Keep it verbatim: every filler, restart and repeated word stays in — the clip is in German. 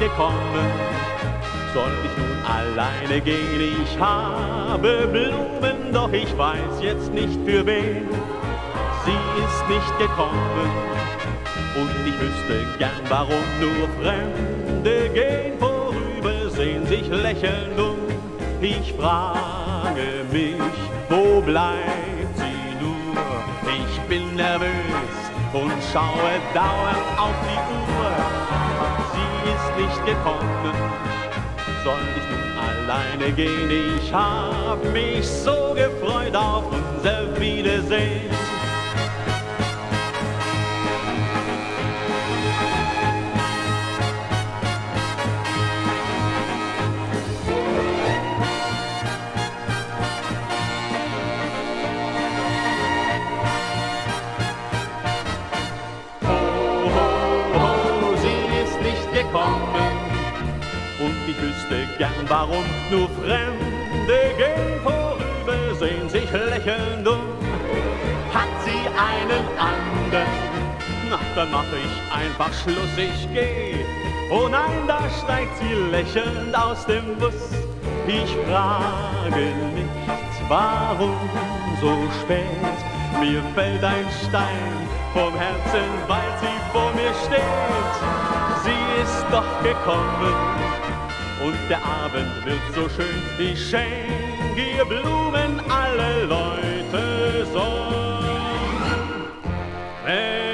gekommen. Soll ich nun alleine gehen? Ich habe Blumen, doch ich weiß jetzt nicht für wen. Sie ist nicht gekommen und ich wüsste gern, warum nur Fremde gehen vorüber, sehen sich lächelnd um. Ich frage mich, wo bleibt sie nur? Ich bin nervös und schaue dauernd auf die Uhr. Sie ist nicht gekommen, soll ich nun alleine gehen? Ich hab mich so gefreut auf unser Wiedersehen. Gekommen. Und ich wüsste gern, warum nur Fremde gehen vorüber, sehen sich lächelnd um. Hat sie einen anderen? Na, dann mache ich einfach Schluss, ich geh. Oh nein, da steigt sie lächelnd aus dem Bus. Ich frage nicht, warum so spät. Mir fällt ein Stein vom Herzen, weil sie vor mir steht. Sie ist doch gekommen und der Abend wird so schön. Ich schenke ihr Blumen, alle Leute sollen.